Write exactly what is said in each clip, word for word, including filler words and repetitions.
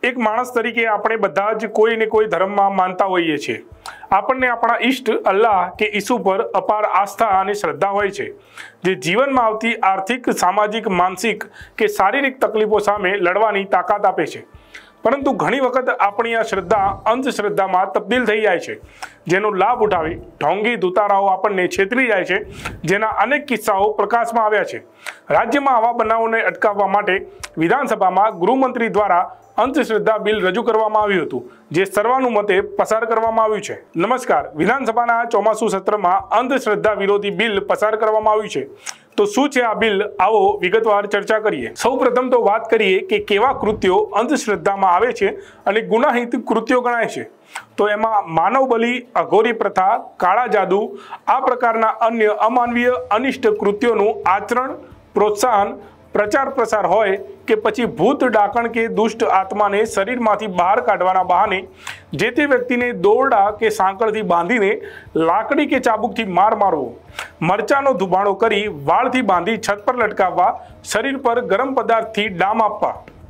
એક માણસ તરીકે આપણે બધા જ કોઈ ને કોઈ ધર્મમાં માનતા હોઈએ છીએ। આપણને આપણા ઈષ્ટ અલ્લાહ કે ઈસુ પર અપાર આસ્થા અને શ્રદ્ધા હોય છે, જે જીવનમાં આવતી આર્થિક, સામાજિક, માનસિક કે શારીરિક તકલીફો સામે લડવાની તાકાત આપે છે। પરંતુ ઘણી વખત આપણી આ શ્રદ્ધા અંધશ્રદ્ધામાં તબદીલ થઈ જાય છે, જેનો લાભ ઉઠાવી ઢોંગી દૂતારાઓ આપણને છેતરી જાય છે, જેના અનેક કિસ્સાઓ પ્રકાશમાં આવ્યા છે। રાજ્યમાં આવા બનાવોને અટકાવવા માટે વિધાનસભામાં ગૃહમંત્રી દ્વારા અંધશ્રદ્ધા બિલ રજૂ કરવામાં આવ્યું હતું, જે સર્વાનુમતે પસાર કરવામાં આવ્યું છે। નમસ્કાર, વિધાનસભાના ચોમાસુ સત્રમાં અંધશ્રદ્ધા વિરોધી બિલ પસાર કરવામાં આવ્યું છે। તો શું છે આ બિલ, આવો વિગતવાર ચર્ચા કરીએ। સૌપ્રથમ તો વાત કરીએ કે કેવા કૃત્યો અંધશ્રદ્ધામાં આવે છે અને ગુનાહિત કૃત્યો ગણાય છે। તો એમાં માનવ બલિ, અઘોરી પ્રથા, કાળા જાદુ, આ પ્રકારના અન્ય અમાનવીય અનિષ્ટ કૃત્યોનું આચરણ, પ્રોત્સાહન, પ્રચાર પ્રસાર હોય કે પછી ભૂત, ડાકણ કે દુષ્ટ આત્માને શરીરમાંથી બહાર કાઢવાના બહાને જે તે વ્યક્તિને દોરડા કે સાંકળથી બાંધીને લાકડી કે ચાબુકથી માર મારવો, મરચાનો ધુમાડો કરી વાળથી બાંધી છત પર લટકાવવા, શરીર પર ગરમ પદાર્થથી ડામ આપવા,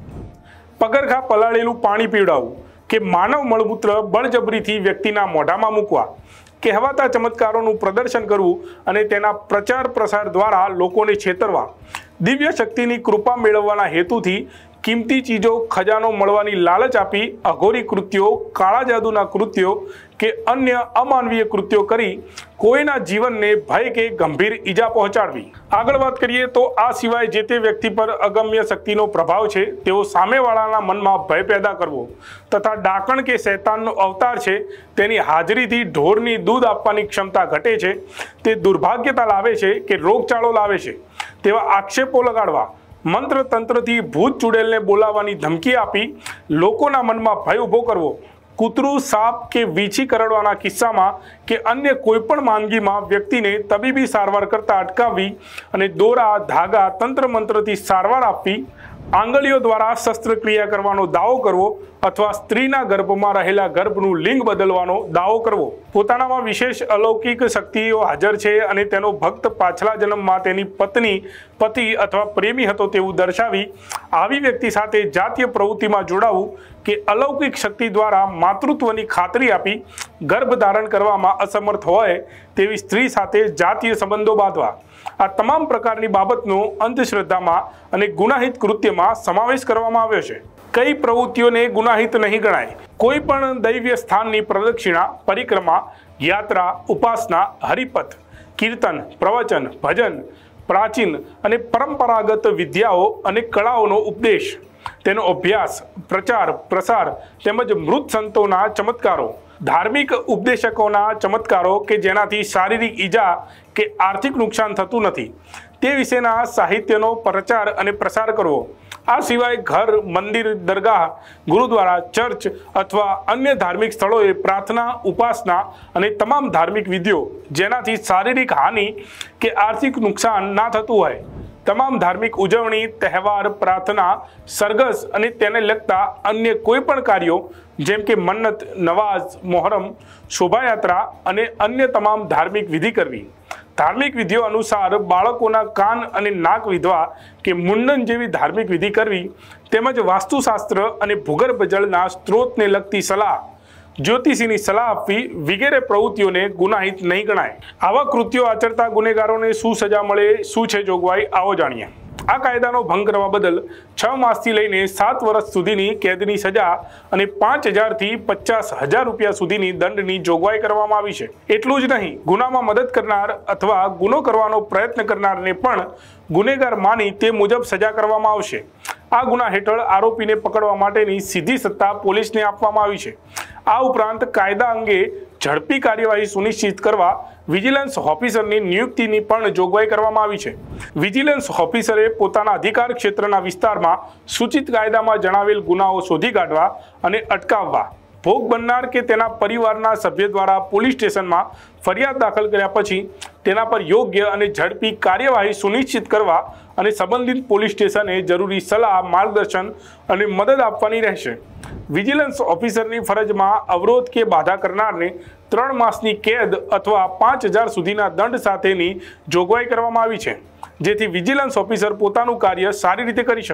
પગરખા પલાળેલું પાણી પીવડાવવું કે માનવ મળમૂત્ર બળજબરીથી વ્યક્તિના મોઢામાં મૂકવા, કહેવાતા ચમત્કારોનું પ્રદર્શન કરવું અને તેના પ્રચાર પ્રસાર દ્વારા લોકોને છેતરવા, દિવ્ય શક્તિની કૃપા મેળવવાના હેતુથી કિંમતી ચીજો, ખજાનો મળવાની લાલચ આપી અઘોરી કૃત્યો, કાળા જાદુના કૃત્યો કે અન્ય અમાનવીય કૃત્યો કરી કોઈના જીવનને ભય કે ગંભીર ઈજા પહોંચાડવી। આગળ વાત કરીએ તો આ સિવાય જે તે વ્યક્તિ પર અગમ્ય શક્તિનો પ્રભાવ છે તેઓ સામેવાળાના મનમાં ભય પેદા કરવો તથા ડાકણ કે શૈતાનનો અવતાર છે તેની હાજરીથી ઢોરની દૂધ આપવાની ક્ષમતા ઘટે છે, તે દુર્ભાગ્યતા લાવે છે કે રોગચાળો લાવે છે તેવા આક્ષેપો લગાડવા, મંત્ર તંત્રથી ભૂત ચુડેલને બોલાવવાની ધમકી આપી લોકોના મનમાં ભય ઊભો કરવો, કૂતરું, સાપ કે વીછી કરડવાના કિસ્સામાં કે અન્ય કોઈપણ માંદગીમાં વ્યક્તિને તબીબી સારવાર કરતા અટકાવવી અને દોરા, ધાગા, તંત્ર મંત્રથી સારવાર આપવી, આંગળીઓ દ્વારા શસ્ત્રક્રિયા કરવાનો દાવો કરવો અથવા સ્ત્રીના ગર્ભમાં રહેલા ગર્ભનું લિંગ બદલવાનો દાવો કરવો, પોતાનામાં વિશેષ અલૌકિક શક્તિઓ હાજર છે અને તેનો ભક્ત પાછલા જન્મમાં તેની પત્ની, પતિ અથવા પ્રેમી હતો તેવું દર્શાવી આવી વ્યક્તિ સાથે જાતીય પ્રવૃત્તિમાં જોડાવું કે અલૌકિક શક્તિ દ્વારા માતૃત્વની ખાતરી આપી ગર્ભ ધારણ કરવામાં અસમર્થ હોય તેવી સ્ત્રી સાથે જાતીય સંબંધો બાંધવા, આ તમામ પ્રકારની બાબતનો અંધશ્રદ્ધામાં અને ગુનાહિત કૃત્યમાં સમાવેશ કરવામાં આવ્યો છે। કઈ પ્રવૃત્તિઓને ગુનાહિત નહીં ગણાય? કોઈ પણ દૈવ્ય સ્થાનની પ્રદક્ષિણા, પરિક્રમા, યાત્રા, ઉપાસના, હરિપથ, કીર્તન, પ્રવચન, ભજન, પ્રાચીન અને પરંપરાગત વિદ્યાઓ અને કળાઓનો ઉપદેશ, તેનો અભ્યાસ, પ્રચાર પ્રસાર તેમજ મૃત સંતોના ચમત્કારો, ધાર્મિક ઉપદેશકોના ચમત્કારો કે જેનાથી શારીરિક ઈજા કે આર્થિક નુકસાન થતું નથી તે વિશેના સાહિત્યનો પ્રચાર અને પ્રસાર કરવો। આ સિવાય ઘર, મંદિર, દરગાહ, ગુરુદ્વારા, ચર્ચ અથવા અન્ય ધાર્મિક સ્થળોએ પ્રાર્થના, ઉપાસના અને તમામ ધાર્મિક વિધિઓ જેનાથી શારીરિક હાનિ કે આર્થિક નુકસાન ના થતું હોય, તમામ ધાર્મિક ઉજવણી, તહેવાર, પ્રાર્થના, સરઘસ અને તેને લગતા અન્ય કોઈ પણ કાર્યો જેમ કે મન્નત, નવાઝ, મોહરમ, શોભાયાત્રા અને અન્ય તમામ ધાર્મિક વિધિ કરવી, ધાર્મિક વિધિઓ અનુસાર બાળકોના કાન અને નાક વિધવા કે મુંડન જેવી ધાર્મિક વિધિ કરવી, તેમજ વાસ્તુશાસ્ત્ર અને ભૂગર્ભ જળના સ્ત્રોતને લગતી સલાહ, જ્યોતિષીની સલાહ આપવી વગેરે પ્રવૃત્તિઓને ગુનાહિત નહીં ગણાય। આવા કૃત્યો આચરતા ગુનેગારોને શું સજા મળે, શું છે જોગવાઈ, આવો જાણીએ। આ કાયદાનો ભંગ કરવા બદલ છ માસથી લઈને સાત વર્ષ સુધીની કેદની સજા અને પાંચ હજારથી પચાસ હજાર રૂપિયા સુધીની દંડની જોગવાઈ કરવામાં આવી છે। એટલું જ નહીં, ગુનામાં મદદ કરનાર અથવા ગુનો કરવાનો પ્રયત્ન કરનારને પણ ગુનેગાર માની તે મુજબ સજા કરવામાં આવશે। આ ગુના હેઠળ આરોપીને પકડવા માટેની સીધી સત્તા પોલીસને આપવામાં આવી છે। આ ઉપરાંત કાયદા અંગે ઝડપી કાર્યવાહી સુનિશ્ચિત કરવા વિજિલન્સ ઓફિસરની નિયુક્તિની પણ જોગવાઈ કરવામાં આવી છે। વિજિલન્સ ઓફિસરે પોતાના અધિકાર ક્ષેત્રના વિસ્તારમાં સૂચિત કાયદામાં જણાવેલ ગુનાઓ શોધી કાઢવા અને અટકાવવા, ભોગ બનનાર કે તેના પરિવારના સભ્ય દ્વારા પોલીસ સ્ટેશનમાં ફરિયાદ દાખલ કર્યા પછી તેના પર યોગ્ય અને ઝડપી કાર્યવાહી સુનિશ્ચિત કરવા અને સંબંધિત પોલીસ સ્ટેશને જરૂરી સલાહ, માર્ગદર્શન અને મદદ આપવાની રહેશે। વિજિલન્સ ઓફિસરની ફરજમાં અવરોધ કે બાધા કરનારને ત્રણ માસની કેદ અથવા પાંચ હજાર સુધીના દંડ સાથેની જોગવાઈ કરવામાં આવી છે, જેથી વિજિલન્સ ઓફિસર પોતાનું કાર્ય સારી રીતે કરી શકે।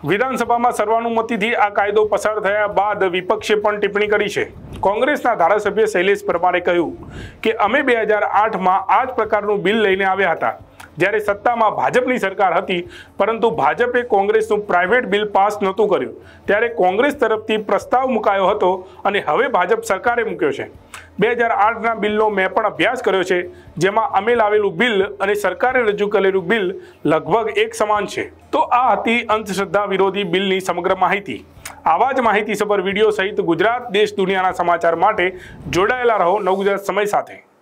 વિધાનસભામાં સર્વાનુમતિથી આ કાયદો પસાર થયા બાદ વિપક્ષે પણ ટિપ્પણી કરી છે। કોંગ્રેસના ધારાસભ્ય શૈલેષ પરમારે કહ્યું કે અમે બે હજાર આઠમાં આ જ પ્રકારનું બિલ લઈને આવ્યા હતા જ્યારે સત્તામાં ભાજપની સરકાર હતી, પરંતુ ભાજપે કોંગ્રેસનું પ્રાઇવેટ બિલ પાસ નહોતું કર્યું ત્યારે કોંગ્રેસ તરફથી પ્રસ્તાવ મુકાયો હતો અને હવે ભાજપ સરકારે મૂક્યો છે। બે હજાર આઠના બિલનો મેં પણ અભ્યાસ કર્યો છે, જેમાં અમે લાવેલું બિલ અને સરકારે રજૂ કરેલું બિલ લગભગ એક સમાન છે। તો આ હતી અંધશ્રદ્ધા વિરોધી બિલની સમગ્ર માહિતી। આવા જ માહિતીસભર વિડીયો સહિત ગુજરાત દેશ દુનિયાના સમાચાર માટે જોડાયેલા રહો નવગુજરાત સમય સાથે।